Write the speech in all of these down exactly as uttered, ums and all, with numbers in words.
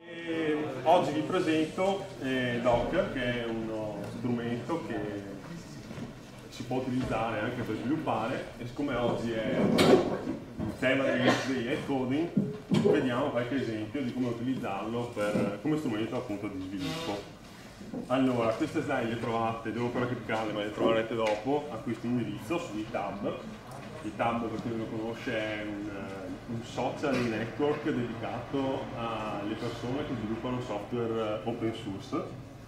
E oggi vi presento eh, Docker, che è uno strumento che si può utilizzare anche per sviluppare, e siccome oggi è il tema degli coding, vediamo qualche esempio di come utilizzarlo per, come strumento appunto di sviluppo. Allora, queste slide le trovate, devo ancora cliccarle, ma le troverete dopo a questo indirizzo su GitHub. GitHub, per chi non lo conosce, è un, un social network dedicato alle persone che sviluppano software open source.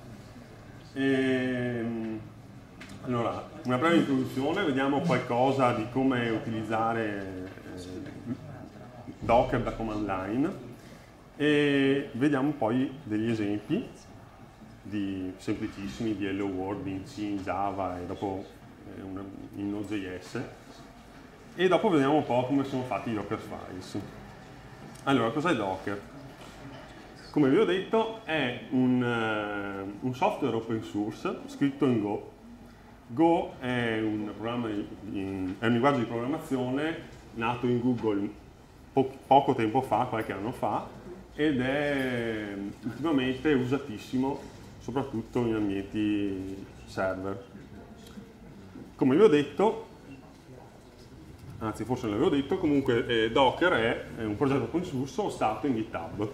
E, allora, una breve introduzione, vediamo qualcosa di come utilizzare eh, Docker da command line e vediamo poi degli esempi di semplicissimi di Hello World in C, in Java e dopo eh, una, in Node.js. E dopo vediamo un po' come sono fatti i Docker files. Allora, cos'è Docker? Come vi ho detto, è un, uh, un software open source scritto in Go. Go è un, programma in, è un linguaggio di programmazione nato in Google po poco tempo fa, qualche anno fa, ed è ultimamente usatissimo soprattutto in ambienti server. Come vi ho detto, anzi forse non l'avevo detto, comunque eh, Docker è, è un progetto open source hostato in GitHub.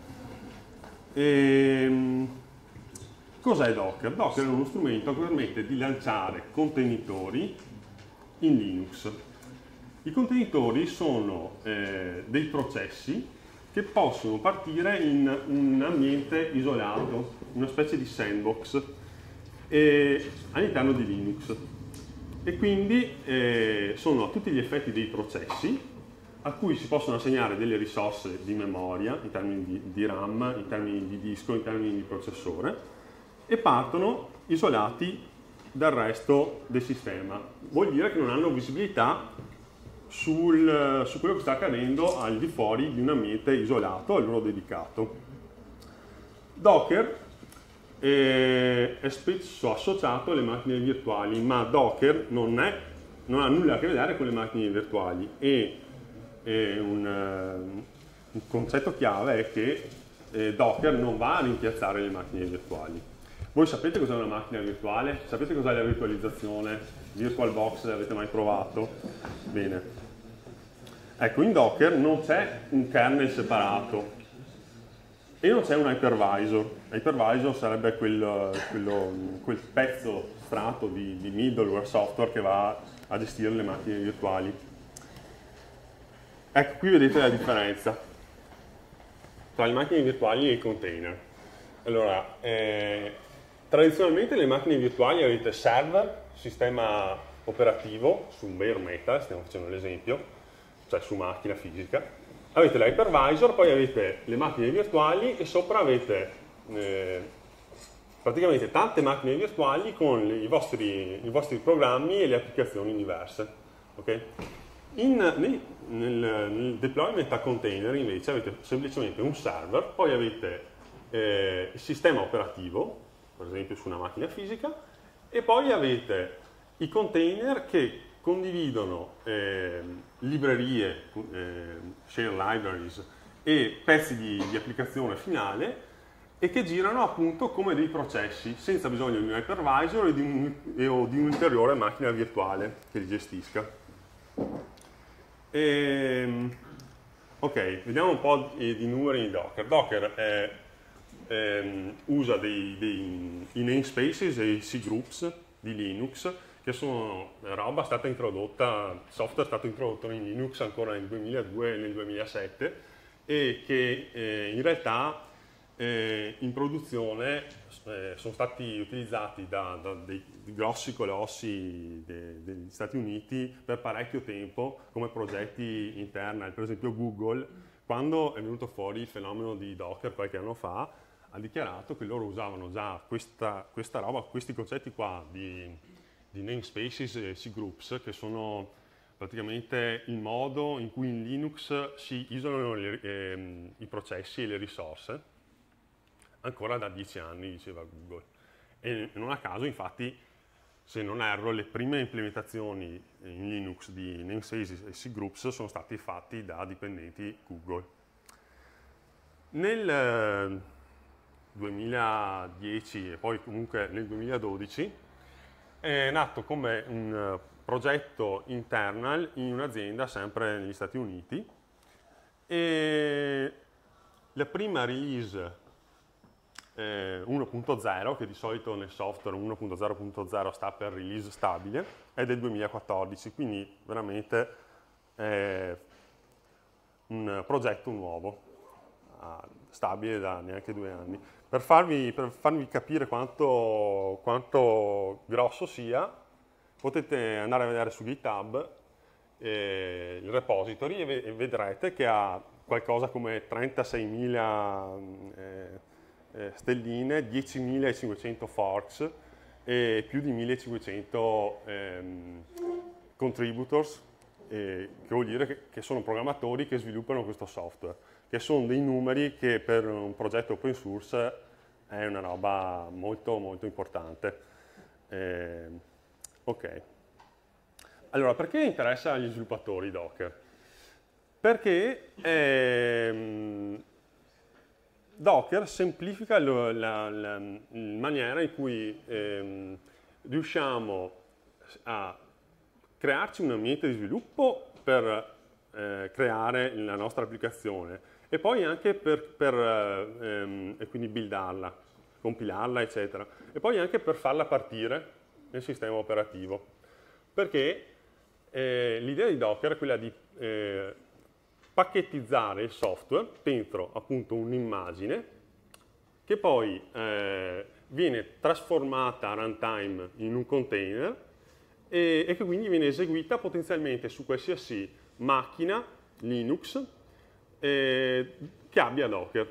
E, cos'è Docker? Docker è uno strumento che permette di lanciare contenitori in Linux. I contenitori sono eh, dei processi che possono partire in un ambiente isolato, una specie di sandbox eh, all'interno di Linux. E quindi eh, sono a tutti gli effetti dei processi a cui si possono assegnare delle risorse di memoria in termini di, di RAM, in termini di disco, in termini di processore, e partono isolati dal resto del sistema. Vuol dire che non hanno visibilità sul, su quello che sta accadendo al di fuori di un ambiente isolato a loro dedicato. Docker è spesso associato alle macchine virtuali, ma Docker non, è, non ha nulla a che vedere con le macchine virtuali e, e un, un concetto chiave è che eh, Docker non va a rimpiazzare le macchine virtuali. Voi sapete cos'è una macchina virtuale? Sapete cos'è la virtualizzazione? VirtualBox, l'avete mai provato? Bene. Ecco, in Docker non c'è un kernel separato e non c'è un hypervisor. Hypervisor sarebbe quel, quello, quel pezzo strato di, di middleware software che va a gestire le macchine virtuali. Ecco, qui vedete la differenza tra le macchine virtuali e i container. Allora, eh, tradizionalmente le macchine virtuali avete server, sistema operativo, su un bare metal, stiamo facendo l'esempio, cioè su macchina fisica. Avete l'hypervisor, poi avete le macchine virtuali e sopra avete eh, praticamente tante macchine virtuali con i vostri, i vostri programmi e le applicazioni diverse. Okay? In, nel, nel, nel deployment a container invece avete semplicemente un server, poi avete eh, il sistema operativo, per esempio su una macchina fisica, e poi avete i container che condividono eh, librerie, eh, share libraries e pezzi di, di applicazione finale e che girano appunto come dei processi senza bisogno di un hypervisor e di un, e, o di un'ulteriore macchina virtuale che li gestisca. E, ok, vediamo un po' di, di numeri di Docker. Docker è, è, usa dei, dei, i namespaces e i cgroups di Linux, che sono roba stata introdotta, software è stato introdotto in Linux ancora nel duemiladue e nel duemilasette e che eh, in realtà eh, in produzione eh, sono stati utilizzati da, da dei grossi colossi de, degli Stati Uniti per parecchio tempo come progetti interni. Per esempio Google, quando è venuto fuori il fenomeno di Docker qualche anno fa, ha dichiarato che loro usavano già questa, questa roba, questi concetti qua di di namespaces e cgroups, che sono praticamente il modo in cui in Linux si isolano le, ehm, i processi e le risorse, ancora da dieci anni, diceva Google. E non a caso, infatti, se non erro, le prime implementazioni in Linux di namespaces e cgroups sono stati fatti da dipendenti Google. Nel eh, duemiladieci e poi comunque nel duemiladodici è nato come un uh, progetto internal in un'azienda sempre negli Stati Uniti e la prima release eh, uno punto zero, che di solito nel software uno punto zero punto zero sta per release stabile, è del duemilaquattordici, quindi veramente è un progetto nuovo, stabile da neanche due anni. Per farvi, per farvi capire quanto, quanto grosso sia, potete andare a vedere su GitHub eh, il repository e, ve e vedrete che ha qualcosa come trentaseimila eh, eh, stelline, diecimilacinquecento forks e più di millecinquecento ehm, contributors, eh, che vuol dire che, che sono programmatori che sviluppano questo software, che sono dei numeri che per un progetto open source è una roba molto molto importante. Eh, ok. Allora, perché interessa agli sviluppatori Docker? Perché ehm, Docker semplifica lo, la, la, la maniera in cui ehm, riusciamo a crearci un ambiente di sviluppo per eh, creare la nostra applicazione e poi anche per, per ehm, e quindi buildarla, compilarla, eccetera, e poi anche per farla partire nel sistema operativo. Perché eh, l'idea di Docker è quella di eh, pacchettizzare il software dentro appunto un'immagine che poi eh, viene trasformata a runtime in un container e, e che quindi viene eseguita potenzialmente su qualsiasi macchina Linux eh, che abbia Docker.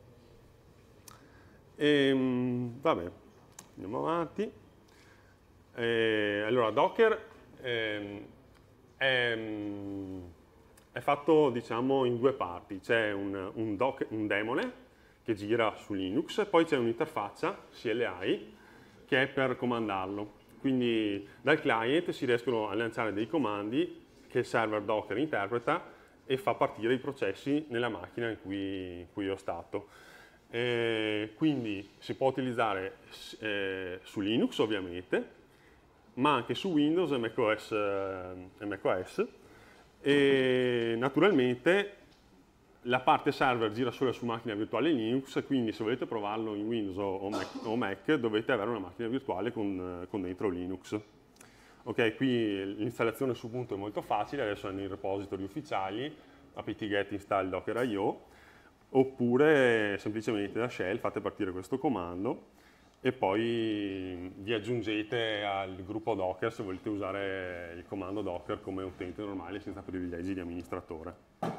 E, vabbè, andiamo avanti. Eh, allora, Docker eh, è, è fatto, diciamo, in due parti. C'è un, un, un daemon che gira su Linux e poi c'è un'interfaccia C L I che è per comandarlo. Quindi dal client si riescono a lanciare dei comandi che il server Docker interpreta e fa partire i processi nella macchina in cui, in cui ho stato. Eh, quindi si può utilizzare eh, su Linux ovviamente, ma anche su Windows e macOS, eh, e macOS. E naturalmente la parte server gira solo su macchina virtuale Linux, quindi se volete provarlo in Windows o Mac, o Mac dovete avere una macchina virtuale con, con dentro Linux. Ok, qui l'installazione su Ubuntu è molto facile, adesso è nei repository ufficiali, apt-get install docker punto i o, oppure semplicemente da shell fate partire questo comando e poi vi aggiungete al gruppo Docker se volete usare il comando Docker come utente normale senza privilegi di amministratore.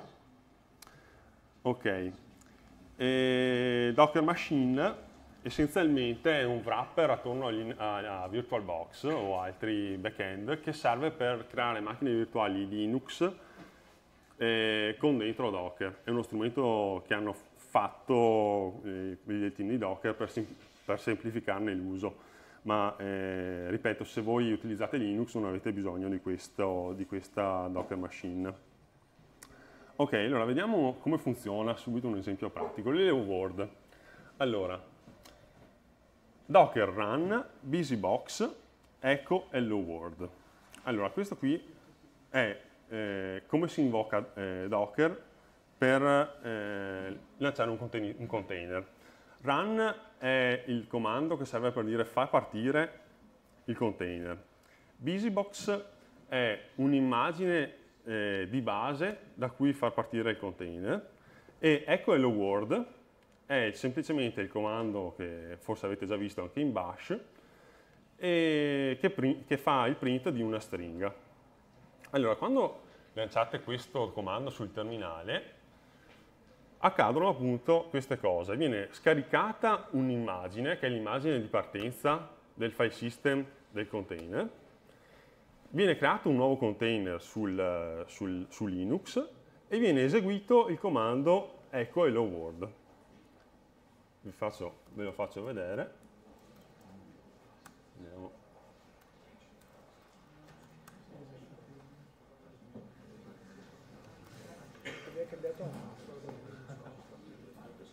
Ok, e Docker Machine essenzialmente è un wrapper attorno a, a VirtualBox o altri backend che serve per creare macchine virtuali Linux eh, con dentro Docker. È uno strumento che hanno fatto eh, il team di Docker per, sem per semplificarne l'uso, ma eh, ripeto, se voi utilizzate Linux non avete bisogno di, questo, di questa Docker Machine. Ok, allora vediamo come funziona, subito un esempio pratico, l'Hello World. Allora, Docker run, busybox, echo hello world. Allora, questo qui è eh, come si invoca eh, Docker per eh, lanciare un, contain un container. Run è il comando che serve per dire fa partire il container. Busybox è un'immagine eh, di base da cui far partire il container e echo hello world è semplicemente il comando che forse avete già visto anche in Bash e che, che fa il print di una stringa. Allora, quando lanciate questo comando sul terminale accadono appunto queste cose. Viene scaricata un'immagine che è l'immagine di partenza del file system del container, viene creato un nuovo container sul, sul, su Linux e viene eseguito il comando echo hello world. Vi faccio, ve lo faccio vedere. Andiamo.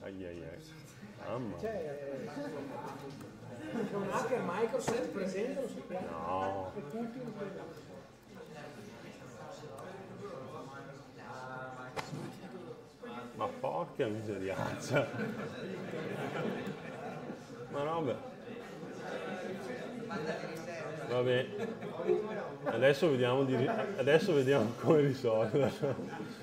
Ai ai ai. Mamma. C'è un hacker Microsoft presente, lo sappiamo. No. Ma porca miseriaccia. Ma roba. Vabbè. Adesso vediamo, di, adesso vediamo come risolverlo.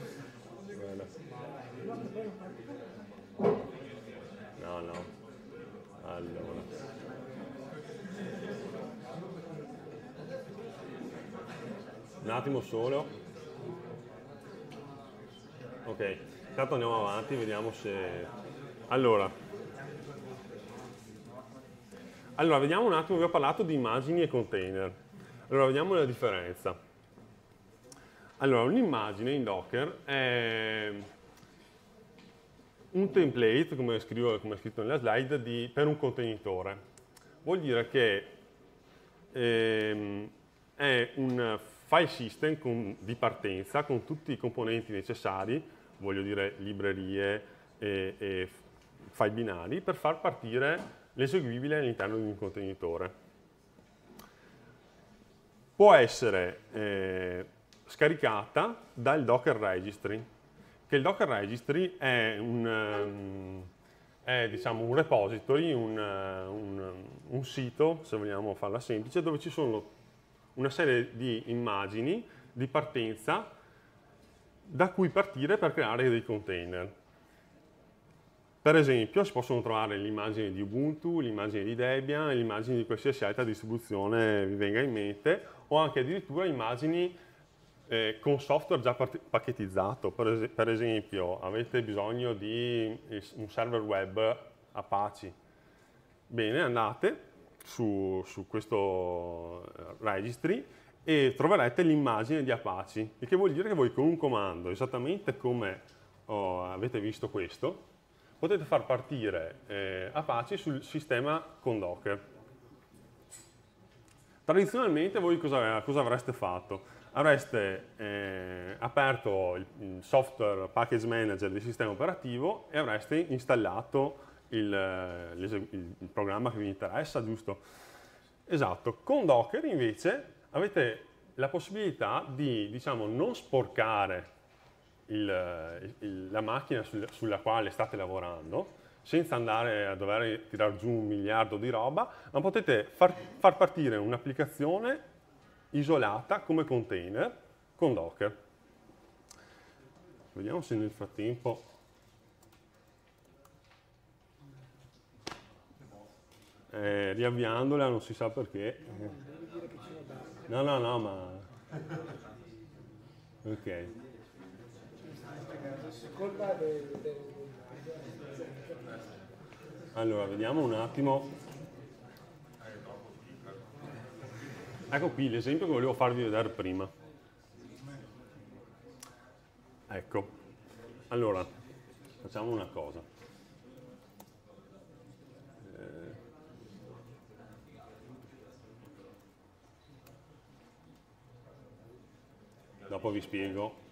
No, no. Allora. Un attimo solo. Ok, intanto andiamo avanti, vediamo se... Allora. Allora, vediamo un attimo, vi ho parlato di immagini e container. Allora, vediamo la differenza. Allora, un'immagine in Docker è un template, come, scrivo, come è scritto nella slide, di, per un contenitore. Vuol dire che ehm, è un file system con, di partenza con tutti i componenti necessari, voglio dire librerie e, e file binari, per far partire l'eseguibile all'interno di un contenitore. Può essere eh, scaricata dal Docker Registry, che il Docker Registry è un, um, è, diciamo, un repository, un, uh, un, un sito, se vogliamo farla semplice, dove ci sono una serie di immagini di partenza da cui partire per creare dei container. Per esempio si possono trovare l'immagine di Ubuntu, l'immagine di Debian, l'immagine di qualsiasi altra distribuzione vi venga in mente, o anche addirittura immagini eh, con software già pacchettizzato. Per, es per esempio avete bisogno di un server web Apache. Bene, andate su, su questo registry e troverete l'immagine di Apache, il che vuol dire che voi con un comando, esattamente come oh, avete visto questo, potete far partire eh, Apache sul sistema con Docker. Tradizionalmente voi cosa, cosa avreste fatto? Avreste eh, aperto il, il software package manager del sistema operativo e avreste installato il, il, il programma che vi interessa, giusto? Esatto. Con Docker invece avete la possibilità di, diciamo, non sporcare Il, il, la macchina sul, sulla quale state lavorando, senza andare a dover tirare giù un miliardo di roba, ma potete far, far partire un'applicazione isolata come container con Docker. Vediamo se nel frattempo... Eh, riavviandola, non si sa perché. No, no, no, ma... Ok. Allora, vediamo un attimo. Ecco qui l'esempio che volevo farvi vedere prima. Ecco. Allora, facciamo una cosa. Eh. Dopo vi spiego.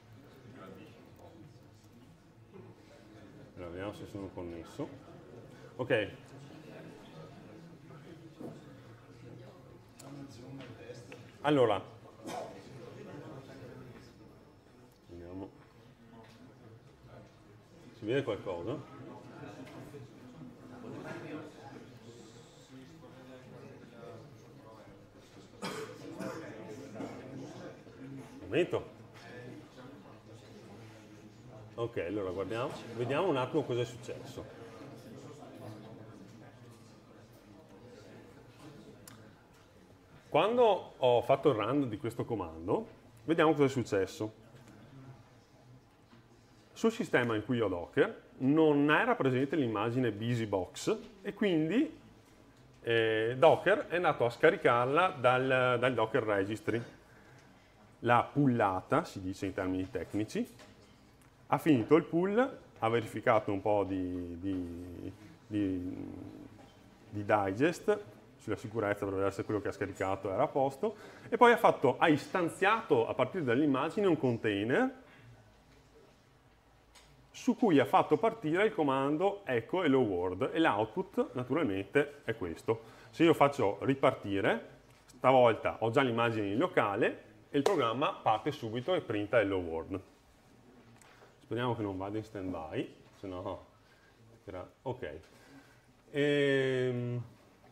Allora, vediamo se sono connesso. Ok. Allora. Vediamo. Si vede qualcosa? Un momento. Ok, allora guardiamo, vediamo un attimo cosa è successo. Quando ho fatto il run di questo comando, vediamo cosa è successo. Sul sistema in cui ho Docker non era presente l'immagine BusyBox e quindi eh, Docker è andato a scaricarla dal, dal Docker Registry. L'ha pullata, si dice in termini tecnici, ha finito il pull, ha verificato un po' di, di, di, di digest sulla sicurezza per vedere se quello che ha scaricato era a posto e poi ha, fatto, ha istanziato a partire dall'immagine un container su cui ha fatto partire il comando echo hello world e l'output naturalmente è questo. Se io faccio ripartire, stavolta ho già l'immagine in locale e il programma parte subito e printa hello world. Speriamo che non vada in stand by, se no... Ok. Ehm...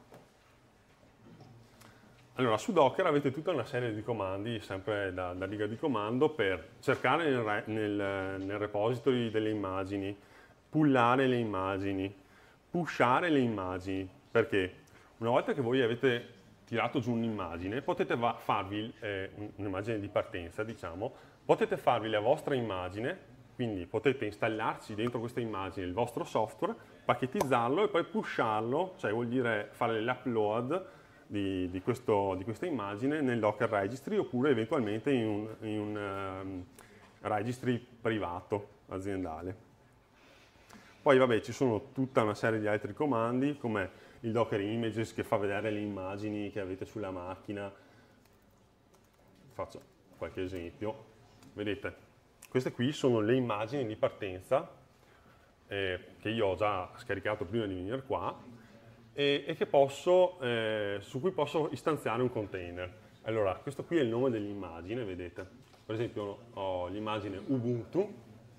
Allora, su Docker avete tutta una serie di comandi, sempre da, da riga di comando, per cercare nel, nel, nel repository delle immagini, pullare le immagini, pushare le immagini, perché una volta che voi avete tirato giù un'immagine, potete farvi, eh, un'immagine di partenza, diciamo, potete farvi la vostra immagine, quindi potete installarci dentro questa immagine il vostro software, pacchettizzarlo e poi pusharlo, cioè vuol dire fare l'upload Di, di, questo, di questa immagine nel Docker Registry oppure eventualmente in un, in un um, registry privato aziendale. Poi vabbè ci sono tutta una serie di altri comandi come il Docker Images che fa vedere le immagini che avete sulla macchina. Faccio qualche esempio. Vedete, queste qui sono le immagini di partenza eh, che io ho già scaricato prima di venire qua e, e che posso, eh, su cui posso istanziare un container. Allora, questo qui è il nome dell'immagine, vedete? Per esempio ho l'immagine Ubuntu,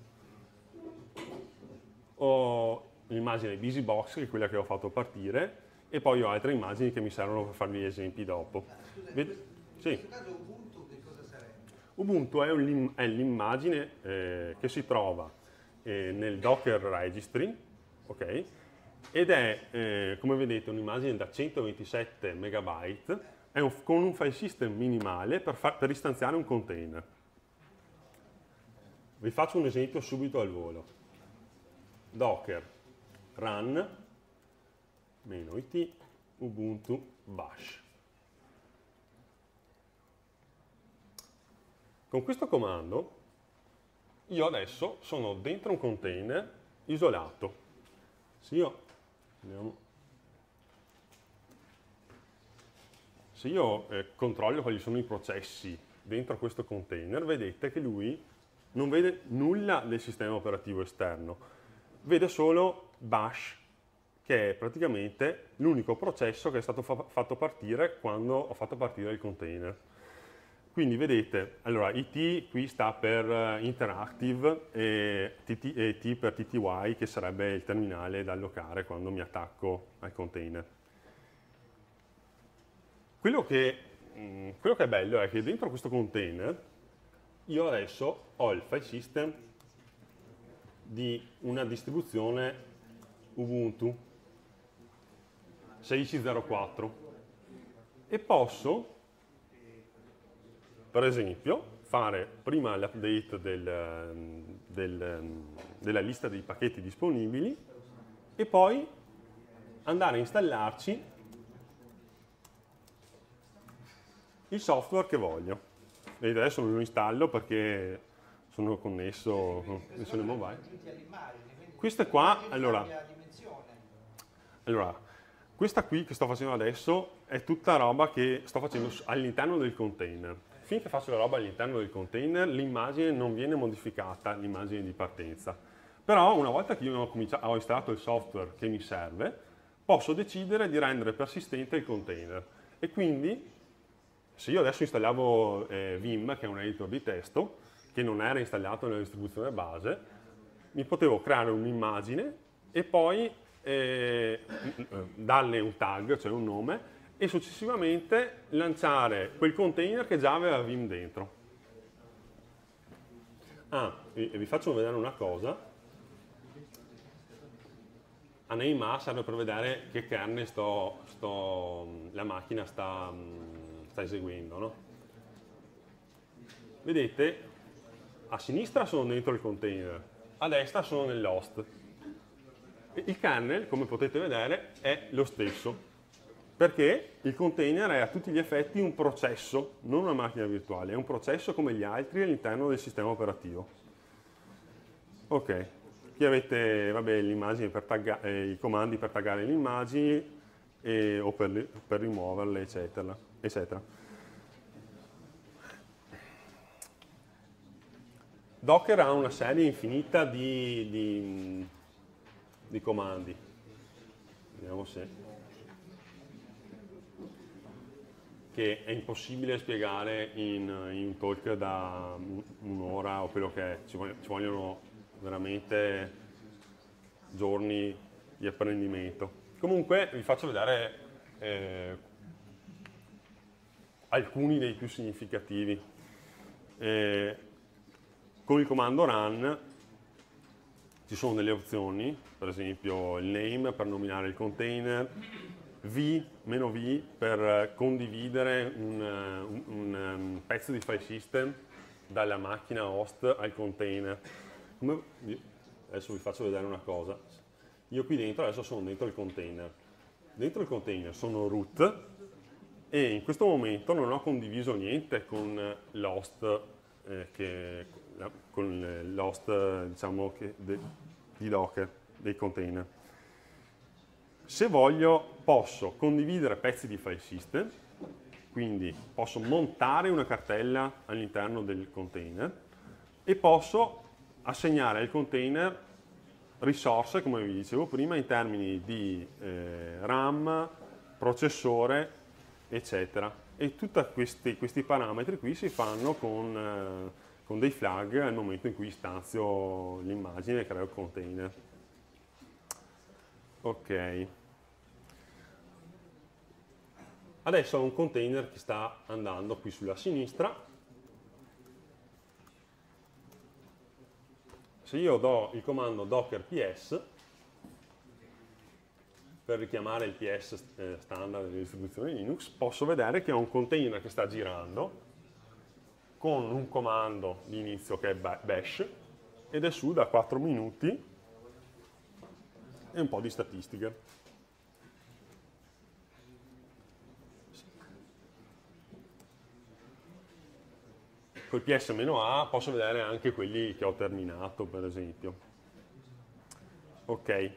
ho l'immagine BusyBox, che è quella che ho fatto partire, e poi ho altre immagini che mi servono per farvi gli esempi dopo. Scusa, Ved- in sì. questo caso Ubuntu che cosa sarebbe? Ubuntu è, un, è l'immagine eh, che si trova eh, nel Docker Registry, ok? Ed è, eh, come vedete, un'immagine da centoventisette megabyte, è un, con un file system minimale per, far, per istanziare un container. Vi faccio un esempio subito al volo. Docker run meno it ubuntu bash. Con questo comando io adesso sono dentro un container isolato. Se io Andiamo. Se io eh, controllo quali sono i processi dentro questo container, vedete che lui non vede nulla del sistema operativo esterno, vede solo bash, che è praticamente l'unico processo che è stato fa fatto partire quando ho fatto partire il container. Quindi vedete, allora it qui sta per uh, interactive e, T T, e T per T T Y, che sarebbe il terminale da allocare quando mi attacco al container. Quello che, mh, quello che è bello è che dentro questo container io adesso ho il file system di una distribuzione Ubuntu sedici zero quattro e posso, per esempio, fare prima l'update del, del, della lista dei pacchetti disponibili e poi andare a installarci il software che voglio. Vedete, adesso non lo installo perché sono connesso con connessione mobile. Questa qua, allora, allora, questa qui che sto facendo adesso è tutta roba che sto facendo all'interno del container. Finché faccio la roba all'interno del container, l'immagine non viene modificata, l'immagine di partenza. Però una volta che io ho, ho installato il software che mi serve, posso decidere di rendere persistente il container. E quindi, se io adesso installavo eh, Vim, che è un editor di testo, che non era installato nella distribuzione base, mi potevo creare un'immagine e poi eh, darle un tag, cioè un nome, e successivamente lanciare quel container che già aveva Vim dentro. Ah, e vi faccio vedere una cosa. A Neymar serve per vedere che kernel sto, sto, la macchina sta, sta eseguendo, no? Vedete, a sinistra sono dentro il container, a destra sono nell'host. Il kernel, come potete vedere, è lo stesso. Perché il container è a tutti gli effetti un processo, non una macchina virtuale, è un processo come gli altri all'interno del sistema operativo. Ok, qui avete vabbè, l'immagine per tagga- eh, i comandi per taggare le immagini e, o per, per rimuoverle, eccetera, eccetera. Docker ha una serie infinita di, di, di comandi. Vediamo se... che è impossibile spiegare in, in un talk da un'ora o quello che è, ci vogliono, ci vogliono veramente giorni di apprendimento. Comunque vi faccio vedere eh, alcuni dei più significativi. Eh, con il comando run ci sono delle opzioni, per esempio il name per nominare il container, V, meno V per condividere un, un, un, un pezzo di file system dalla macchina host al container. Come, adesso vi faccio vedere una cosa. Io qui dentro adesso sono dentro il container. Dentro il container sono root e in questo momento non ho condiviso niente con l'host eh, che, con l'host diciamo, che, de, di Docker, dei container. Se voglio posso condividere pezzi di file system, quindi posso montare una cartella all'interno del container e posso assegnare al container risorse, come vi dicevo prima, in termini di eh, RAM, processore, eccetera. E tutti questi, questi parametri qui si fanno con, eh, con dei flag al momento in cui istanzio l'immagine e creo il container. Ok. Adesso ho un container che sta andando qui sulla sinistra. Se io do il comando docker ps per richiamare il P S standard delle distribuzioni Linux, posso vedere che ho un container che sta girando con un comando di inizio che è bash ed è su da quattro minuti e un po' di statistiche. Col P S-A posso vedere anche quelli che ho terminato, per esempio. Ok.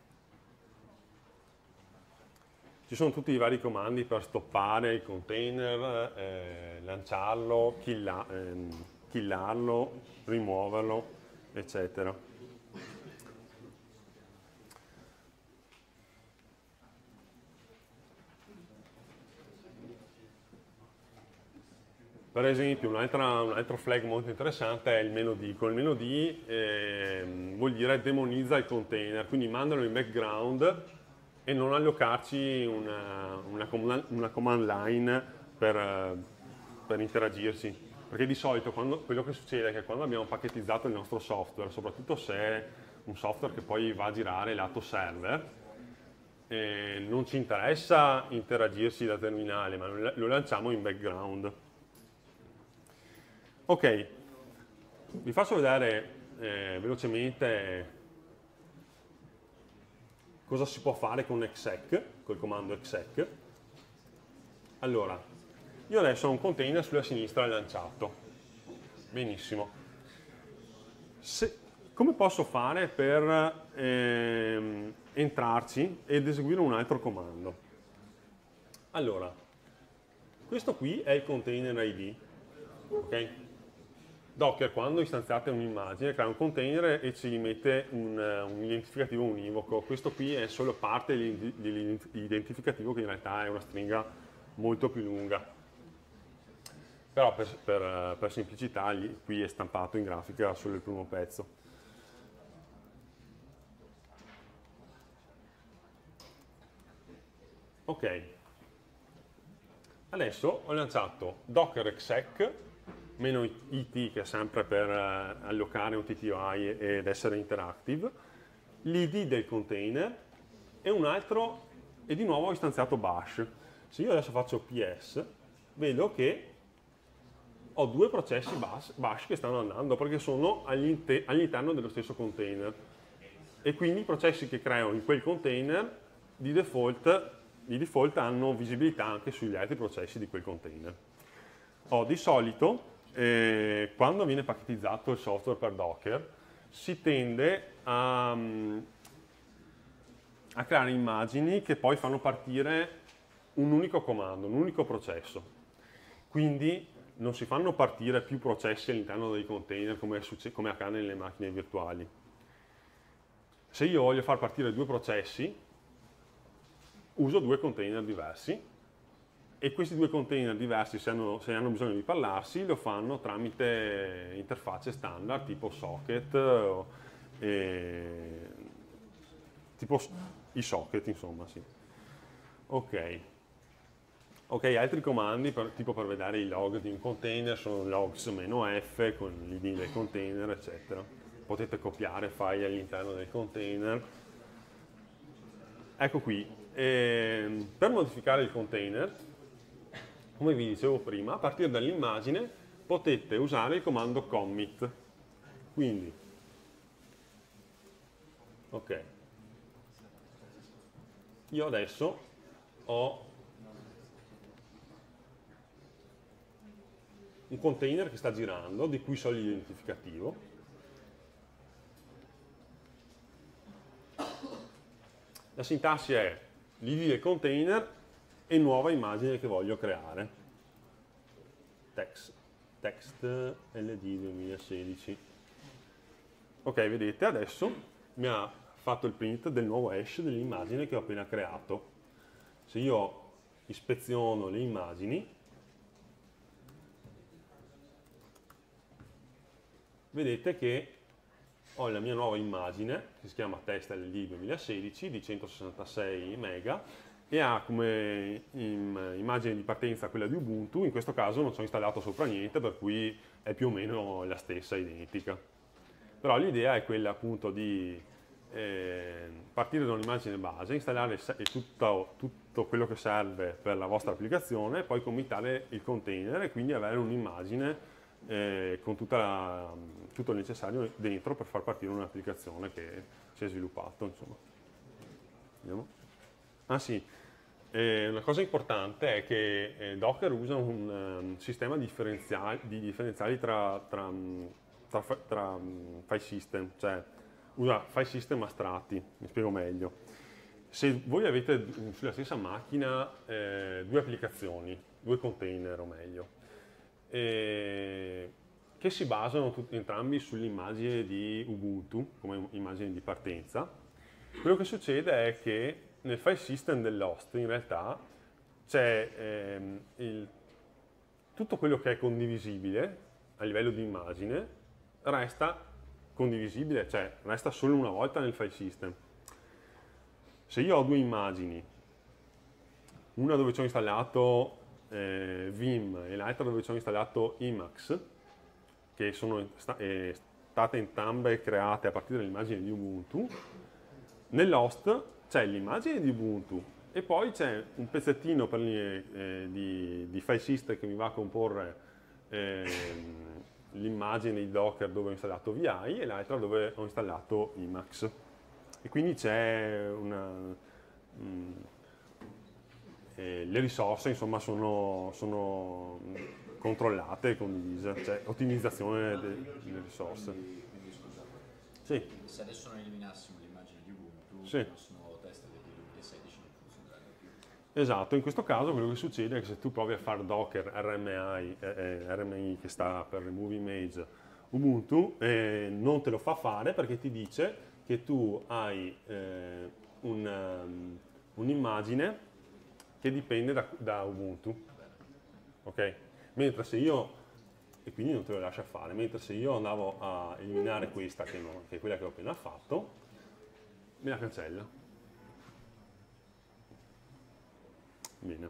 Ci sono tutti i vari comandi per stoppare il container, eh, lanciarlo, killa, eh, killarlo, rimuoverlo, eccetera. Per esempio, un altro, un altro flag molto interessante è il meno D. Con il meno D eh, vuol dire demonizza il container, quindi mandalo in background e non allocarci una, una, command, una command line per, per interagirci. Perché di solito quando, quello che succede è che quando abbiamo pacchettizzato il nostro software, soprattutto se è un software che poi va a girare lato server, eh, non ci interessa interagirsi da terminale, ma lo lanciamo in background. Ok, vi faccio vedere eh, velocemente cosa si può fare con exec, col comando exec. Allora, io adesso ho un container sulla sinistra lanciato. Benissimo. Se, come posso fare per ehm, entrarci ed eseguire un altro comando? Allora, questo qui è il container I D. Ok? Docker, quando istanziate un'immagine, crea un container e ci mette un, un identificativo univoco. Questo qui è solo parte dell'identificativo che in realtà è una stringa molto più lunga. Però per, per, per semplicità qui è stampato in grafica solo il primo pezzo. Ok. Adesso ho lanciato docker exec meno it, che è sempre per uh, allocare un T T I ed essere interactive, l'I D del container e un altro, e di nuovo ho istanziato bash. Se io adesso faccio ps, vedo che ho due processi bash, bash che stanno andando perché sono all'interno dello stesso container. E quindi i processi che creo in quel container di default, di default hanno visibilità anche sugli altri processi di quel container. Oh, di solito Eh, quando viene pacchettizzato il software per Docker si tende a, a creare immagini che poi fanno partire un unico comando, un unico processo. Quindi non si fanno partire più processi all'interno dei container come, come accade nelle macchine virtuali. Se io voglio far partire due processi, uso due container diversi e questi due container diversi, se hanno, se hanno bisogno di parlarsi, lo fanno tramite interfacce standard tipo socket, o, e, tipo i socket, insomma, sì. Ok. Ok, altri comandi, per, tipo per vedere i log di un container, sono logs-f con l'id del container, eccetera. Potete copiare file all'interno del container. Ecco qui, e per modificare il container, come vi dicevo prima, a partire dall'immagine potete usare il comando commit. Quindi, ok, io adesso ho un container che sta girando, di cui so l'identificativo. La sintassi è l'id del container e nuova immagine che voglio creare. Text, text L D duemilasedici. Ok, vedete, adesso mi ha fatto il print del nuovo hash dell'immagine che ho appena creato. Se io ispeziono le immagini, vedete che ho la mia nuova immagine, che si chiama test L D duemilasedici, di centosessantasei mega, e ha come immagine di partenza quella di Ubuntu. In questo caso non ci ho installato sopra niente, per cui è più o meno la stessa, identica. Però l'idea è quella appunto di eh, partire da un'immagine base, installare tutto, tutto quello che serve per la vostra applicazione, e poi committare il container e quindi avere un'immagine Eh, con tutta la, tutto il necessario dentro per far partire un'applicazione che si è sviluppato, insomma. Vediamo. Ah sì, eh, una cosa importante è che eh, Docker usa un um, sistema differenziali, di differenziali tra, tra, tra, tra, tra um, file system, cioè usa file system astratti, mi spiego meglio. Se voi avete sulla stessa macchina eh, due applicazioni, due container o meglio, Eh, che si basano tutti, entrambi sull'immagine di Ubuntu come immagine di partenza, quello che succede è che nel file system dell'host in realtà c'è ehm, il, tutto quello che è condivisibile a livello di immagine resta condivisibile, cioè resta solo una volta nel file system. Se io ho due immagini, una dove ci ho installato Eh, Vim e l'altra dove ci ho installato Emacs, che sono sta eh, state entrambe create a partire dall'immagine di Ubuntu, nell'host c'è l'immagine di Ubuntu e poi c'è un pezzettino per gli, eh, di, di file system che mi va a comporre eh, l'immagine di Docker dove ho installato V I e l'altra dove ho installato Emacs. E quindi c'è una... Mh, Eh, le risorse insomma sono, sono controllate e condivise, cioè ottimizzazione de, delle risorse. Sì. Se adesso noi eliminassimo l'immagine di Ubuntu, sì. il nostro nuovo test del duemilasedici non funzionerebbe più. Esatto, in questo caso quello che succede è che se tu provi a fare Docker R M I, eh, R M I che sta per Remove Image Ubuntu, eh, non te lo fa fare perché ti dice che tu hai eh, un'immagine un che dipende da, da Ubuntu, ok? Mentre se io, e quindi non te lo lascia fare, mentre se io andavo a eliminare questa, che, no, che è quella che ho appena fatto, me la cancella. Bene.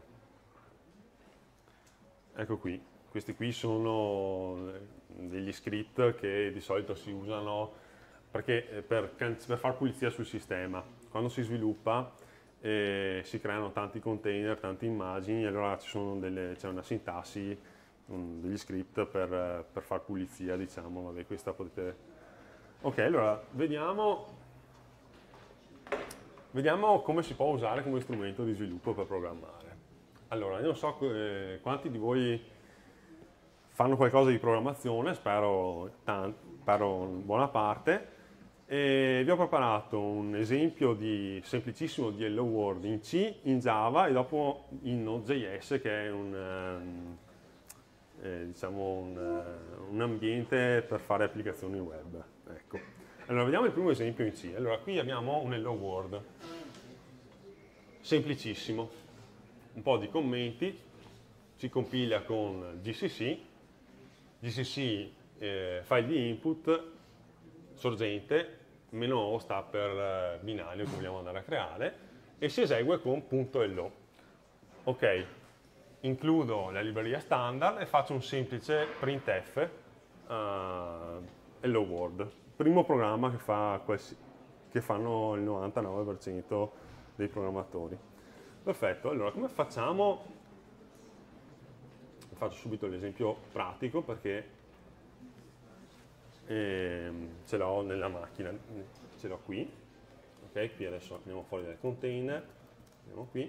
Ecco qui, questi qui sono degli script che di solito si usano perché, per, per far pulizia sul sistema. Quando si sviluppa, e si creano tanti container, tante immagini, e allora c'è una sintassi, un, degli script per, per far pulizia, diciamo. Vabbè, questa potete... Ok, allora vediamo, vediamo come si può usare come strumento di sviluppo per programmare. Allora, io non so eh, quanti di voi fanno qualcosa di programmazione, spero, spero buona parte. E vi ho preparato un esempio di semplicissimo di Hello World in C, in Java e dopo in Node.js, che è un, um, eh, diciamo un, un ambiente per fare applicazioni web. Ecco. Allora, vediamo il primo esempio in C. Allora, qui abbiamo un Hello World. Semplicissimo. Un po' di commenti, si compila con G C C, G C C eh, file di input, sorgente, meno O sta per eh, binario che vogliamo andare a creare, e si esegue con punto .hello. Ok, includo la libreria standard e faccio un semplice printf uh, Hello World. Primo programma che, fa che fanno il novantanove per cento dei programmatori. Perfetto, allora come facciamo? Faccio subito l'esempio pratico perché ehm, ce l'ho nella macchina, ce l'ho qui. Ok, qui adesso andiamo fuori dal container, andiamo qui.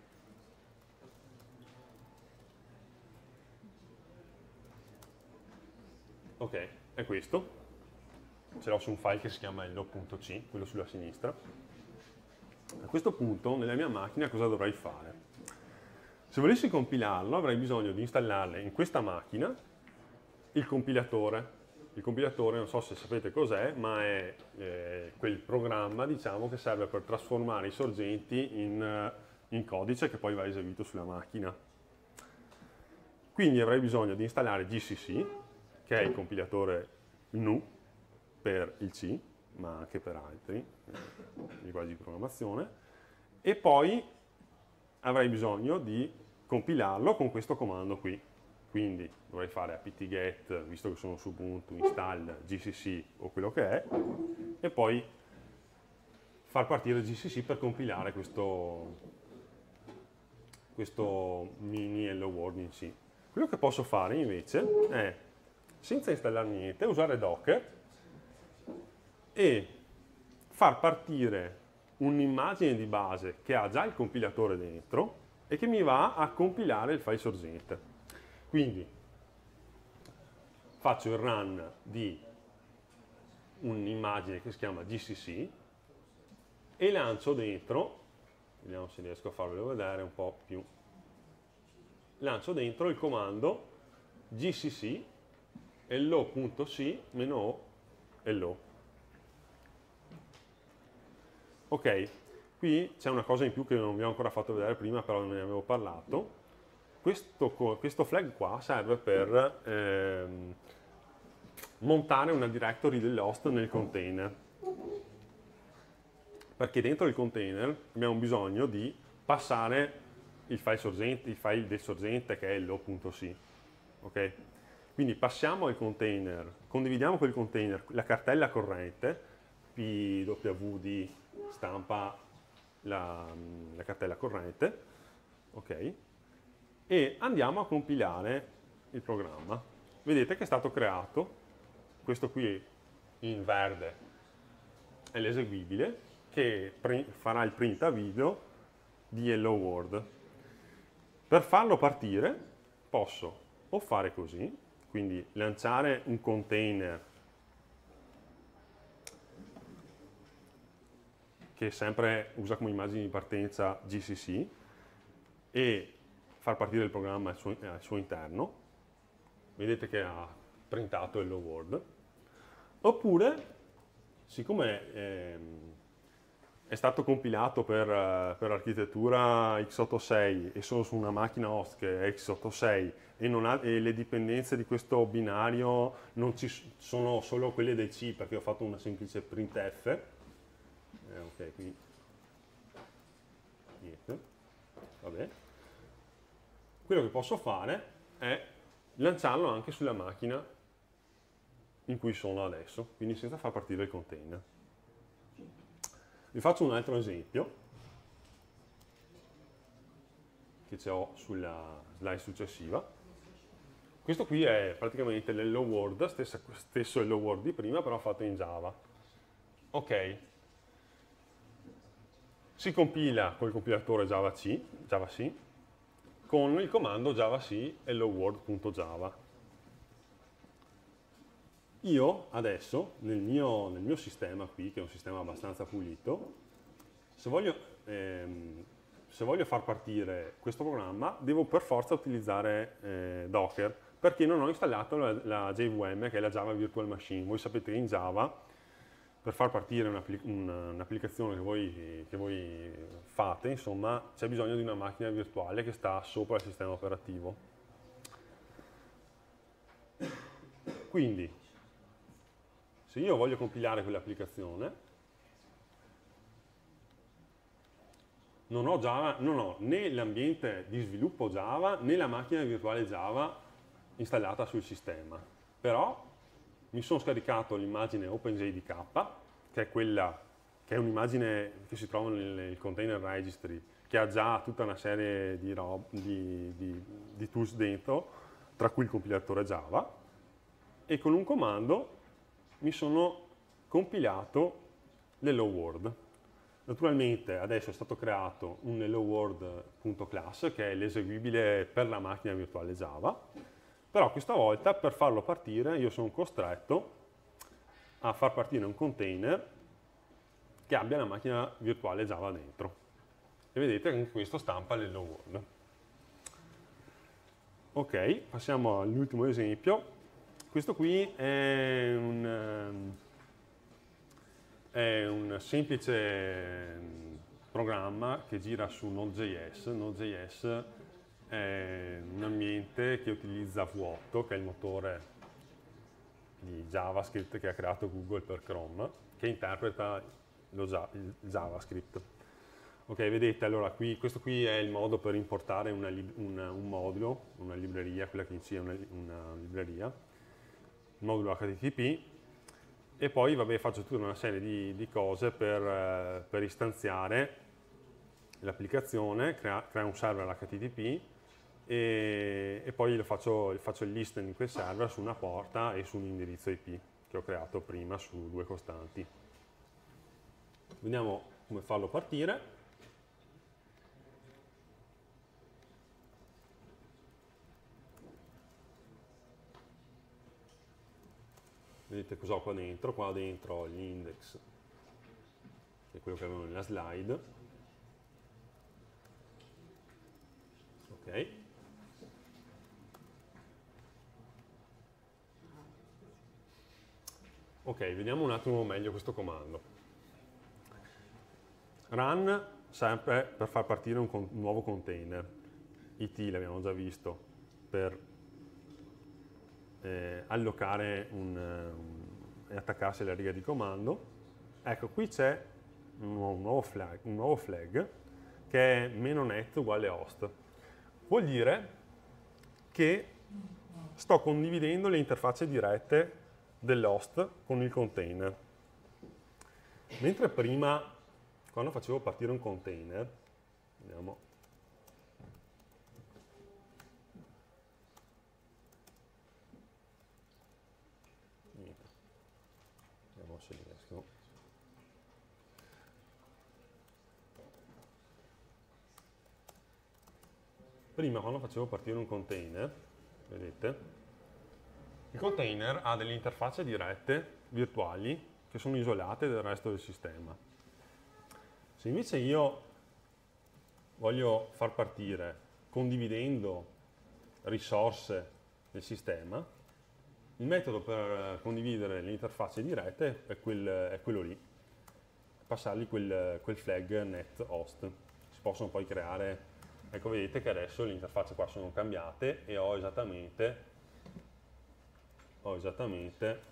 Ok, è questo. Ce l'ho su un file che si chiama hello.c, quello sulla sinistra. A questo punto, nella mia macchina, cosa dovrei fare? Se volessi compilarlo, avrei bisogno di installarle in questa macchina il compilatore. Il compilatore, non so se sapete cos'è, ma è eh, quel programma, diciamo, che serve per trasformare i sorgenti in, in codice che poi va eseguito sulla macchina. Quindi avrei bisogno di installare G C C, che è il compilatore G N U per il C, ma anche per altri eh, linguaggi di programmazione, e poi avrei bisogno di compilarlo con questo comando qui. Quindi dovrei fare apt-get, visto che sono su Ubuntu, install G C C o quello che è, e poi far partire G C C per compilare questo, questo mini Hello World in C. Quello che posso fare invece è, senza installare niente, usare Docker e far partire un'immagine di base che ha già il compilatore dentro e che mi va a compilare il file sorgente. Quindi faccio il run di un'immagine che si chiama G C C e lancio dentro, vediamo se riesco a farvelo vedere un po' più, lancio dentro il comando gcc hello.c -o hello. Ok, qui c'è una cosa in più che non vi ho ancora fatto vedere prima, però ne avevo parlato. Questo, questo flag qua serve per ehm, montare una directory dell'host nel container. Perché dentro il container abbiamo bisogno di passare il file sorgente, il file del sorgente che è hello.c. Ok? Quindi passiamo al container, condividiamo quel container, la cartella corrente, P W D stampa la, la cartella corrente, ok? E andiamo a compilare il programma. Vedete che è stato creato, questo qui in verde è l'eseguibile, che farà il print a video di Hello World. Per farlo partire posso o fare così, quindi lanciare un container che sempre usa come immagine di partenza G C C e far partire il programma al suo, al suo interno. Vedete che ha printato Hello World. Oppure, siccome ehm, è stato compilato per, per architettura x ottantasei e sono su una macchina host che è x ottantasei e, non ha, e le dipendenze di questo binario non ci sono solo quelle del C, perché ho fatto una semplice printf. Eh, ok, qui niente. Vabbè. Quello che posso fare è lanciarlo anche sulla macchina in cui sono adesso, quindi senza far partire il container. Vi faccio un altro esempio che ho sulla slide successiva. Questo qui è praticamente l'Hello World, stesso, stesso Hello World di prima, però fatto in Java. Ok. Si compila col compilatore Javac, Javac con il comando javac hello world.java. Io adesso, nel mio, nel mio sistema qui, che è un sistema abbastanza pulito, se voglio, ehm, se voglio far partire questo programma, devo per forza utilizzare eh, Docker, perché non ho installato la, la J V M, che è la Java Virtual Machine. Voi sapete che in Java, per far partire un'applicazione che voi, che voi fate, insomma, c'è bisogno di una macchina virtuale che sta sopra il sistema operativo. Quindi, se io voglio compilare quell'applicazione, non ho, Java, non ho né l'ambiente di sviluppo Java né la macchina virtuale Java installata sul sistema. Però mi sono scaricato l'immagine OpenJDK, che è quella che è un'immagine che si trova nel, nel container registry, che ha già tutta una serie di, di, di, di tools dentro, tra cui il compilatore Java, e con un comando mi sono compilato l'Hello World. Naturalmente adesso è stato creato un hello world.class, che è l'eseguibile per la macchina virtuale Java, però questa volta per farlo partire io sono costretto a far partire un container che abbia la macchina virtuale Java dentro. E vedete che anche questo stampa l'hello world. Ok, passiamo all'ultimo esempio. Questo qui è un... È un semplice programma che gira su Node.js. Node.js è un ambiente che utilizza V otto, che è il motore di JavaScript che ha creato Google per Chrome, che interpreta lo, il JavaScript. Ok, vedete, allora qui, questo qui è il modo per importare una, una, un modulo, una libreria, quella che in C è una, una libreria, il modulo H T T P. E poi vabbè, faccio tutta una serie di, di cose per, eh, per istanziare l'applicazione, crea, crea un server H T T P e, e poi lo faccio, faccio il listen di quel server su una porta e su un indirizzo I P che ho creato prima su due costanti. Vediamo come farlo partire. Vedete cosa ho qua dentro? Qua dentro ho l'index, che è quello che avevo nella slide. Ok. Ok, vediamo un attimo meglio questo comando. Run sempre per far partire un, un nuovo container. I T l'abbiamo già visto per Eh, allocare un, um, e attaccarsi alla riga di comando. Ecco, qui c'è un, un, nuovo flag, un nuovo flag che è meno net uguale host. Vuol dire che sto condividendo le interfacce dirette dell'host con il container. Mentre prima, quando facevo partire un container, vediamo, se riesco. Prima quando facevo partire un container, vedete, il container ha delle interfacce dirette virtuali che sono isolate dal resto del sistema. Se invece io voglio far partire condividendo risorse del sistema, il metodo per condividere le interfacce dirette è, quel, è quello lì, passargli quel, quel flag net host. Si possono poi creare, ecco vedete che adesso le interfacce qua sono cambiate e ho esattamente, ho esattamente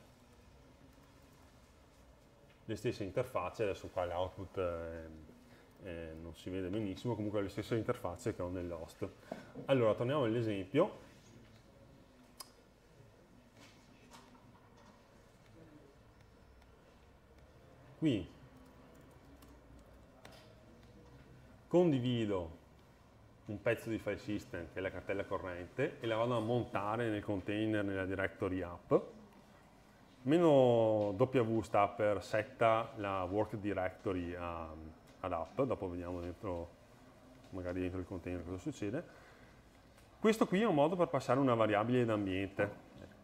le stesse interfacce, adesso qua l'output eh, eh, non si vede benissimo, comunque le stesse interfacce che ho nell'host. Allora torniamo all'esempio. Qui condivido un pezzo di file system, che è la cartella corrente, e la vado a montare nel container nella directory app. Meno W sta per setta la work directory a, ad app, dopo vediamo dentro, magari dentro il container cosa succede. Questo qui è un modo per passare una variabile d'ambiente.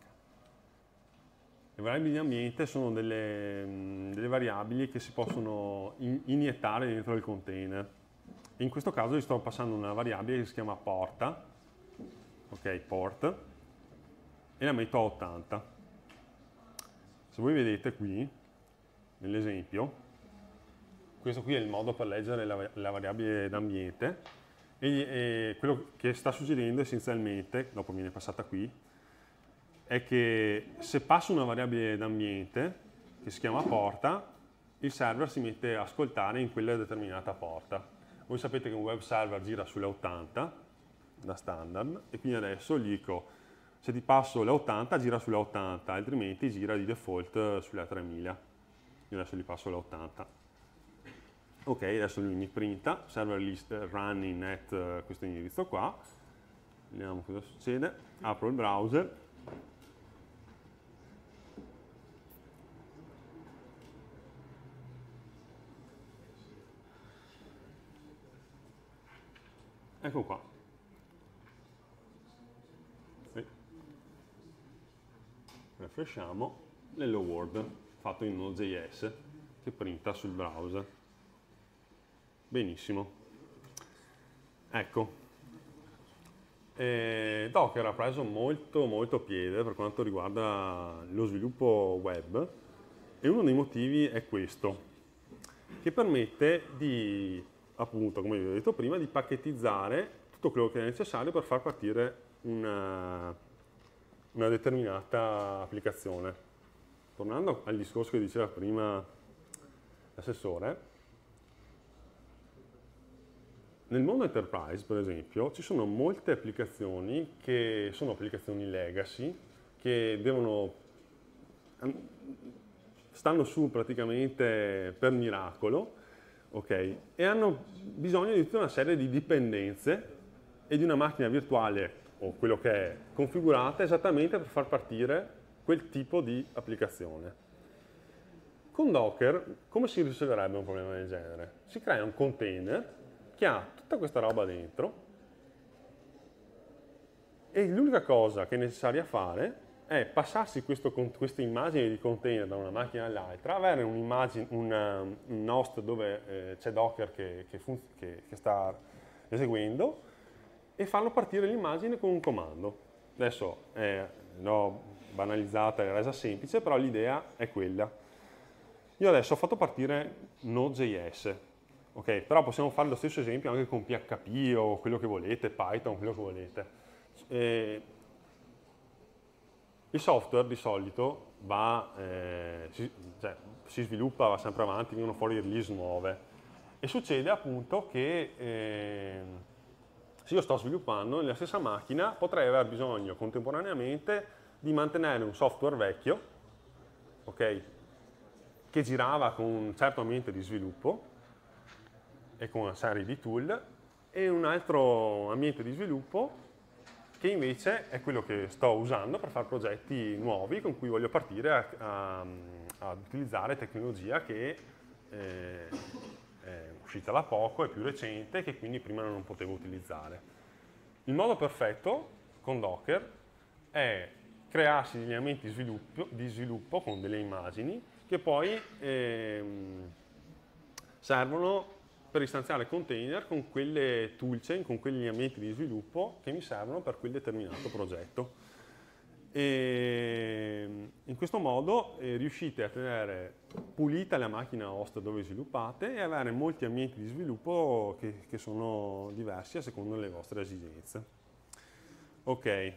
Le variabili di ambiente sono delle, delle variabili che si possono in, iniettare dentro il container. In questo caso gli sto passando una variabile che si chiama porta, ok, port, e la metto a ottanta. Se voi vedete qui, nell'esempio, questo qui è il modo per leggere la, la variabile d'ambiente, e, e quello che sta succedendo essenzialmente, dopo viene passata qui, è che se passo una variabile d'ambiente, che si chiama porta, il server si mette a ascoltare in quella determinata porta. Voi sapete che un web server gira sulle ottanta, da standard, e quindi adesso gli dico, se ti passo le ottanta, gira sulle ottanta, altrimenti gira di default sulle tremila. Io adesso gli passo le ottanta. Ok, adesso lui mi printa, server list running at questo indirizzo qua. Vediamo cosa succede. Apro il browser. Ecco qua. Sì. Refreshiamo l'Hello World fatto in Node.js che printa sul browser. Benissimo. Ecco. E Docker ha preso molto molto piede per quanto riguarda lo sviluppo web e uno dei motivi è questo, che permette di, appunto, come vi ho detto prima, di pacchettizzare tutto quello che è necessario per far partire una, una determinata applicazione. Tornando al discorso che diceva prima l'assessore, nel mondo enterprise, per esempio, ci sono molte applicazioni che sono applicazioni legacy, che devono, stanno su praticamente per miracolo, okay, e hanno bisogno di tutta una serie di dipendenze e di una macchina virtuale, o quello che è, configurata esattamente per far partire quel tipo di applicazione. Con Docker, come si risolverebbe un problema del genere? Si crea un container che ha tutta questa roba dentro e l'unica cosa che è necessaria fare è passarsi questo, queste immagini di container da una macchina all'altra, avere un, una, un host dove eh, c'è Docker che, che, che, che sta eseguendo e farlo partire l'immagine con un comando. Adesso eh, l'ho banalizzata e resa semplice, però l'idea è quella. Io adesso ho fatto partire Node.js. Ok, però possiamo fare lo stesso esempio anche con P H P o quello che volete, Python, quello che volete. E il software di solito va, eh, si, cioè, si sviluppa, va sempre avanti, vengono fuori release nuove. E succede appunto che eh, se io sto sviluppando nella stessa macchina potrei aver bisogno contemporaneamente di mantenere un software vecchio, ok, che girava con un certo ambiente di sviluppo e con una serie di tool, e un altro ambiente di sviluppo che invece è quello che sto usando per fare progetti nuovi con cui voglio partire a, a, a utilizzare tecnologia che eh, è uscita da poco, è più recente, che quindi prima non potevo utilizzare. Il modo perfetto con Docker è crearsi degli ambienti di sviluppo, di sviluppo con delle immagini che poi ehm, servono per istanziare container con quelle toolchain, con quegli ambienti di sviluppo che mi servono per quel determinato progetto. E in questo modo eh, riuscite a tenere pulita la macchina host dove sviluppate e avere molti ambienti di sviluppo che, che sono diversi a seconda delle vostre esigenze. Ok.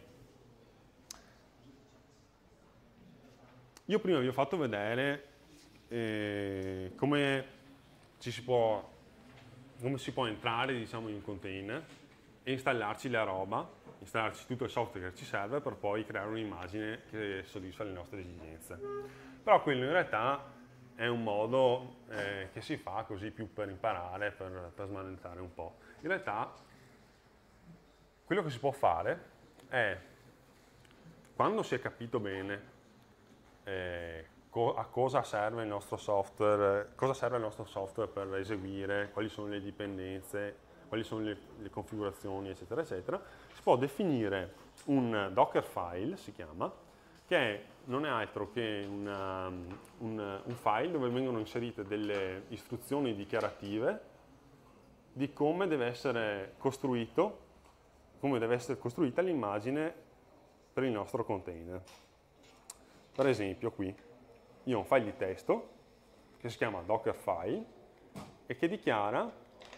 Io prima vi ho fatto vedere eh, come ci si può come si può entrare, diciamo, in un container e installarci la roba, installarci tutto il software che ci serve per poi creare un'immagine che soddisfa le nostre esigenze. Però quello in realtà è un modo eh, che si fa così più per imparare, per, per smanettare un po'. In realtà quello che si può fare è, quando si è capito bene eh, a cosa serve il nostro software, cosa serve il nostro software per eseguire, quali sono le dipendenze, quali sono le, le configurazioni, eccetera, eccetera, si può definire un Docker file, si chiama, che è, non è altro che una, un, un file dove vengono inserite delle istruzioni dichiarative di come deve essere costruito, come deve essere costruita l'immagine per il nostro container. Per esempio qui io ho un file di testo che si chiama Dockerfile e che dichiara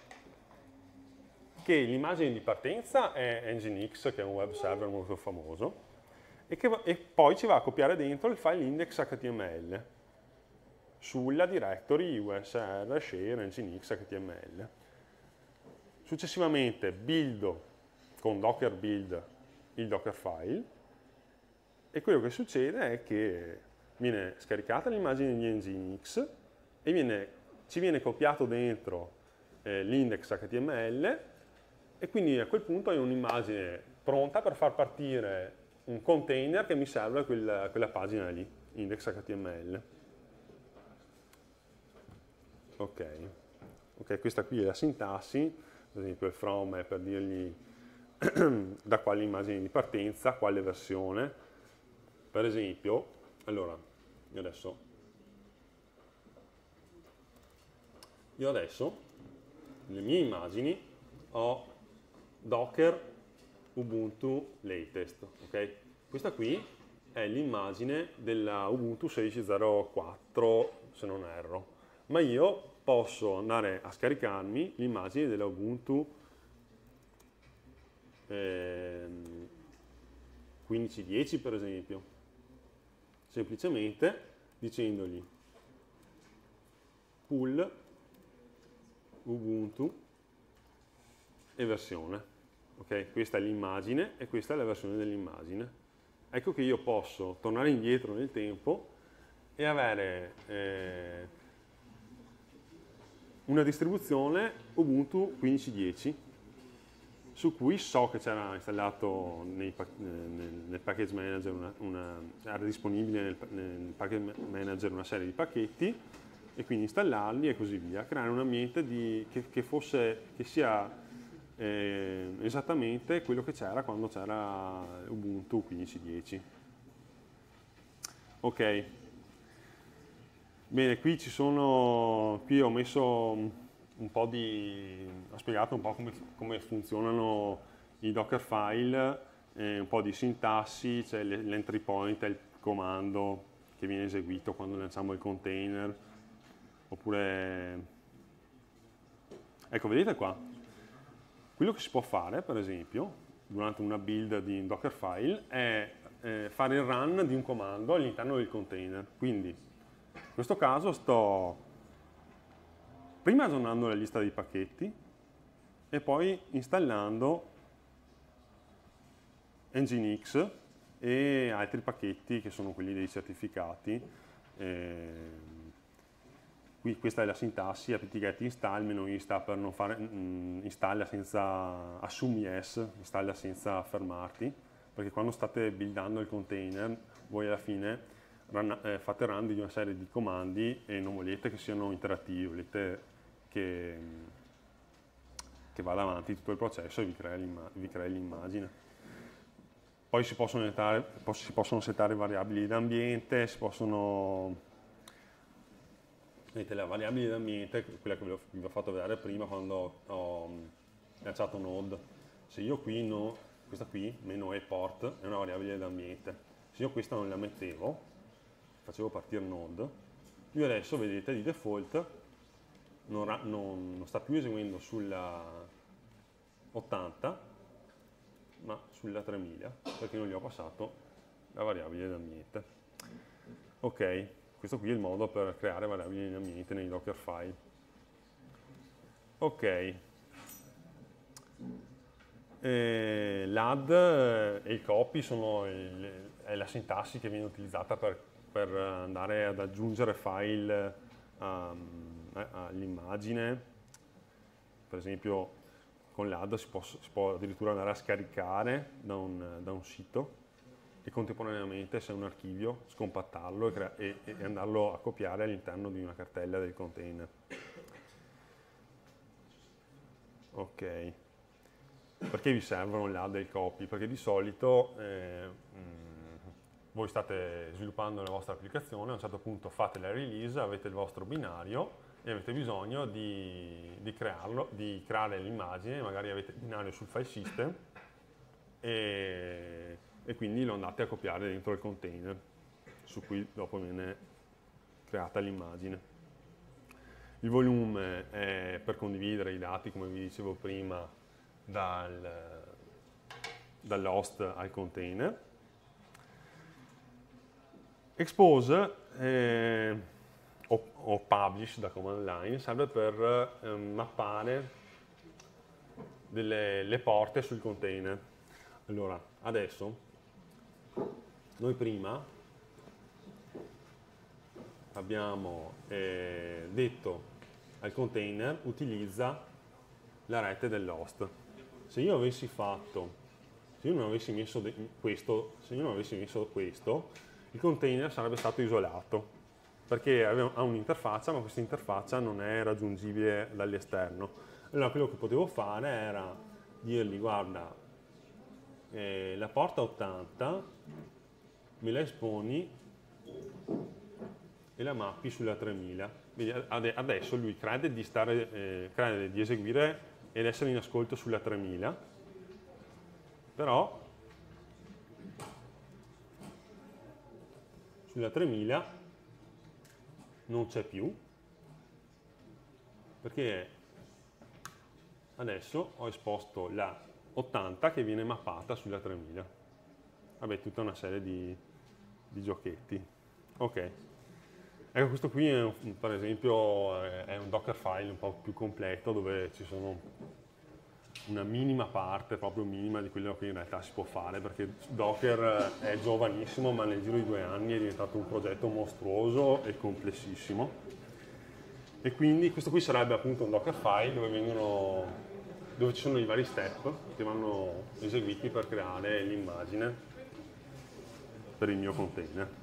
che l'immagine di partenza è Nginx, che è un web server molto famoso, e, che, e poi ci va a copiare dentro il file index.html sulla directory usr share nginx.html. Successivamente buildo con docker build il dockerfile e quello che succede è che viene scaricata l'immagine di Nginx e viene, ci viene copiato dentro eh, l'index.html e quindi a quel punto ho un'immagine pronta per far partire un container che mi serve quella, quella pagina lì, index.html. Ok. Ok, questa qui è la sintassi, per esempio il from è per dirgli da quale immagine di partenza, quale versione. Per esempio, allora, io adesso, io adesso, nelle mie immagini, ho Docker Ubuntu Latest, ok? Questa qui è l'immagine della Ubuntu sedici punto zero quattro, se non erro, ma io posso andare a scaricarmi l'immagine della Ubuntu ehm, quindici punto dieci per esempio, semplicemente dicendogli pull Ubuntu e versione. Okay? Questa è l'immagine e questa è la versione dell'immagine. Ecco che io posso tornare indietro nel tempo e avere eh, una distribuzione Ubuntu quindici punto dieci su cui so che c'era installato nei, nel, nel package manager, una, una, era disponibile nel, nel package manager una serie di pacchetti e quindi installarli e così via, creare un ambiente di, che, che, fosse, che sia eh, esattamente quello che c'era quando c'era Ubuntu quindici punto dieci. Ok, bene, qui ci sono, qui ho messo un po' di, ho spiegato un po' come, come funzionano i Dockerfile, eh, un po' di sintassi, c'è l'entry point, è il comando che viene eseguito quando lanciamo il container, oppure, ecco, vedete qua, quello che si può fare, per esempio, durante una build di un Dockerfile, è eh, fare il run di un comando all'interno del container. Quindi, in questo caso sto prima aggiornando la lista dei pacchetti e poi installando Nginx e altri pacchetti che sono quelli dei certificati. Eh, qui questa è la sintassi, apt-get install, meno i sta per non fare, mh, installa senza, assume yes, installa senza fermarti, perché quando state buildando il container voi alla fine run, eh, fate run di una serie di comandi e non volete che siano interattivi, volete che, che vada avanti tutto il processo e vi crea, vi crea l'immagine. Poi si possono, settare, si possono settare variabili d'ambiente, si possono... Vedete, le variabili d'ambiente, quella che vi ho, vi ho fatto vedere prima quando ho lanciato Node. Se io qui, no, questa qui, meno e port, è una variabile d'ambiente. Se io questa non la mettevo, facevo partire Node, lui adesso, vedete, di default non, non, non sta più eseguendo sulla ottanta, ma sulla tremila, perché non gli ho passato la variabile d'ambiente. Ok, questo qui è il modo per creare variabili di ambiente nei Dockerfile. Ok. Eh, l'add e il copy sono il, è la sintassi che viene utilizzata per, per andare ad aggiungere file um, all'immagine. Per esempio con l'add si, si può addirittura andare a scaricare da un, da un sito e contemporaneamente, se è un archivio, scompattarlo e, e, e andarlo a copiare all'interno di una cartella del container. Ok. Perché vi servono l'add e il copy? Perché di solito eh, mh, voi state sviluppando la vostra applicazione, a un certo punto fate la release, avete il vostro binario e avete bisogno di, di crearlo, di creare l'immagine, magari avete il binario sul file system e e quindi lo andate a copiare dentro il container su cui dopo viene creata l'immagine. Il volume è per condividere i dati, come vi dicevo prima, dal, dall'host al container. Expose eh, o, o publish da command line serve per eh, mappare delle, le porte sul container. Allora, adesso, noi prima abbiamo eh, detto al container utilizza la rete dell'host. Se io avessi fatto, se io non avessi messo questo, se io non avessi messo questo, il container sarebbe stato isolato, perché ha un'interfaccia, ma questa interfaccia non è raggiungibile dall'esterno. Allora quello che potevo fare era dirgli: guarda, eh, la porta ottanta me la esponi e la mappi sulla tremila. Vedi, adesso lui crede di, stare, eh, crede di eseguire ed essere in ascolto sulla tremila, però sulla tremila non c'è più, perché adesso ho esposto la ottanta che viene mappata sulla tremila. Vabbè, tutta una serie di, di giochetti. Ok. Ecco, questo qui è un, per esempio è un Dockerfile un po' più completo, dove ci sono una minima parte, proprio minima, di quello che in realtà si può fare, perché Docker è giovanissimo, ma nel giro di due anni è diventato un progetto mostruoso e complessissimo. E quindi questo qui sarebbe appunto un Dockerfile dove vengono, dove ci sono i vari step che vanno eseguiti per creare l'immagine per il mio container.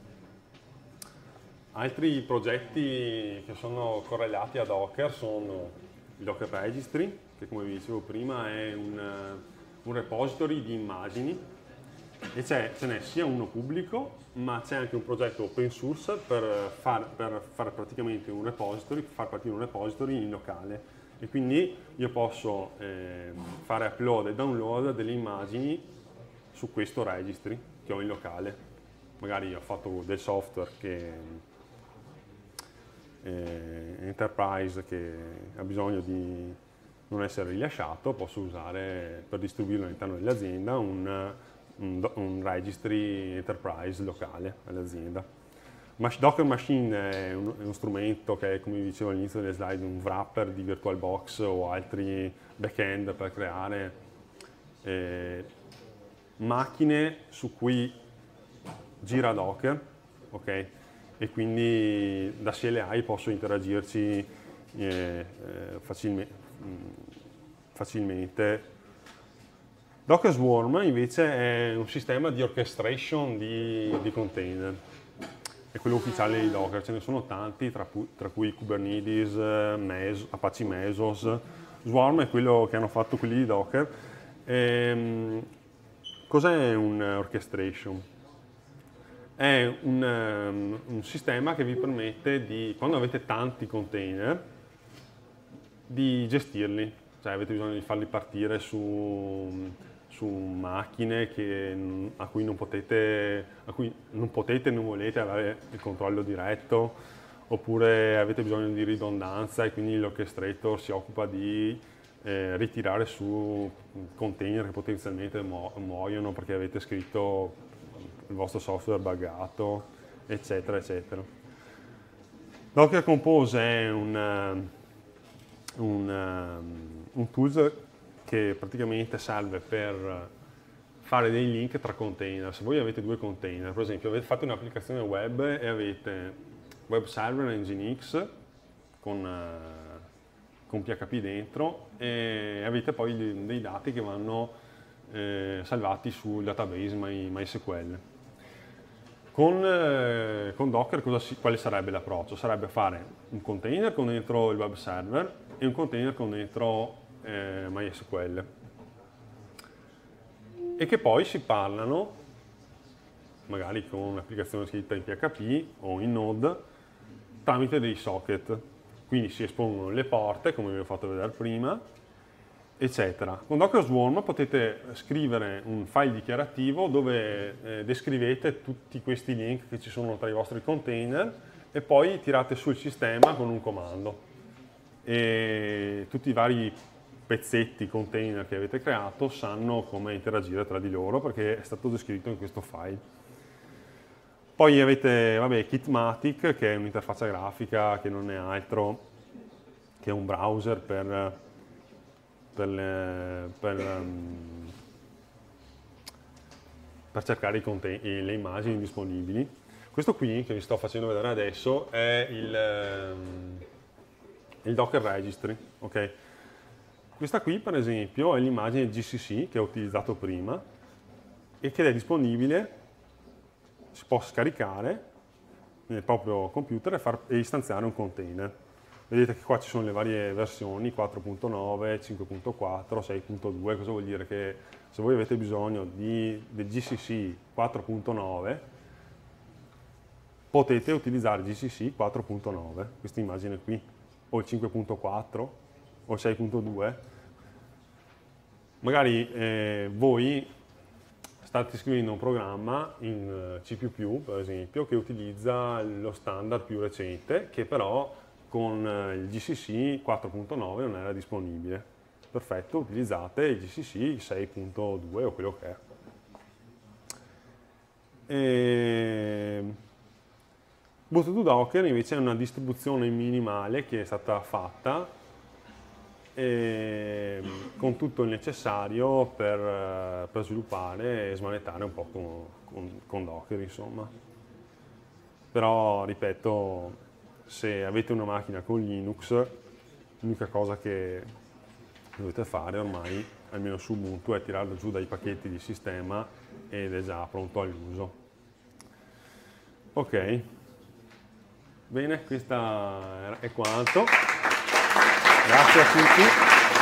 Altri progetti che sono correlati a Docker sono il Docker Registry, che come vi dicevo prima è un, un repository di immagini, e ce n'è sia uno pubblico, ma c'è anche un progetto open source per fare per fare praticamente un repository, per far partire un repository in locale, e quindi io posso eh, fare upload e download delle immagini su questo registry che ho in locale. Magari ho fatto del software che Eh, enterprise che ha bisogno di non essere rilasciato, posso usare per distribuirlo all'interno dell'azienda un, un, un registry enterprise locale all'azienda. Docker Machine è, un, è uno strumento che è, come vi dicevo all'inizio delle slide, un wrapper di VirtualBox o altri backend per creare eh, macchine su cui gira Docker, ok? E quindi da C L I posso interagirci eh, eh, facilme, facilmente. Docker Swarm invece è un sistema di orchestration di, di container, è quello ufficiale di Docker, ce ne sono tanti, tra, tra cui Kubernetes, Meso, Apache Mesos. Swarm è quello che hanno fatto quelli di Docker. Ehm, cos'è un orchestration? È un, um, un sistema che vi permette di, quando avete tanti container, di gestirli, cioè avete bisogno di farli partire su, su macchine che, a cui non potete, a cui non potete, non volete avere il controllo diretto, oppure avete bisogno di ridondanza e quindi l'orchestrator si occupa di eh, ritirare su container che potenzialmente mu muoiono perché avete scritto il vostro software buggato, eccetera, eccetera. Docker Compose è un, un, un tool che praticamente serve per fare dei link tra container. Se voi avete due container, per esempio avete fatto un'applicazione web e avete web server e Nginx con, con P H P dentro, e avete poi dei, dei dati che vanno eh, salvati sul database My, MySQL. Con, eh, con Docker cosa si, quale sarebbe l'approccio? Sarebbe fare un container con dentro il web server e un container con dentro eh, MySQL, e che poi si parlano, magari con un'applicazione scritta in P H P o in Node, tramite dei socket. Quindi si espongono le porte, come vi ho fatto vedere prima, eccetera. Con Docker Swarm potete scrivere un file dichiarativo dove eh, descrivete tutti questi link che ci sono tra i vostri container e poi tirate sul sistema con un comando. E tutti i vari pezzetti, container che avete creato sanno come interagire tra di loro perché è stato descritto in questo file. Poi avete vabbè, Kitmatic, che è un'interfaccia grafica che non è altro che un browser per Per, le, per, um, per cercare i le immagini disponibili. Questo qui, che vi sto facendo vedere adesso, è il, um, il Docker Registry. Okay? Questa qui, per esempio, è l'immagine G C C che ho utilizzato prima e che è disponibile, si può scaricare nel proprio computer e, far, e istanziare un container. Vedete che qua ci sono le varie versioni, quattro punto nove, cinque punto quattro, sei punto due, cosa vuol dire? Che se voi avete bisogno di, del G C C quattro punto nove, potete utilizzare G C C quattro punto nove, questa immagine qui, o il cinque punto quattro, o il sei punto due. Magari eh, voi state scrivendo un programma in C più più, per esempio, che utilizza lo standard più recente, che però con il G C C quattro punto nove non era disponibile. Perfetto, utilizzate il G C C sei punto due o quello che è. E... Boot to Docker invece è una distribuzione minimale che è stata fatta e... con tutto il necessario per, per sviluppare e smanettare un po' con, con, con Docker, insomma. Però, ripeto, se avete una macchina con Linux, l'unica cosa che dovete fare ormai, almeno su Ubuntu, è tirarlo giù dai pacchetti di sistema ed è già pronto all'uso. Ok, bene, questo è quanto. Grazie a tutti.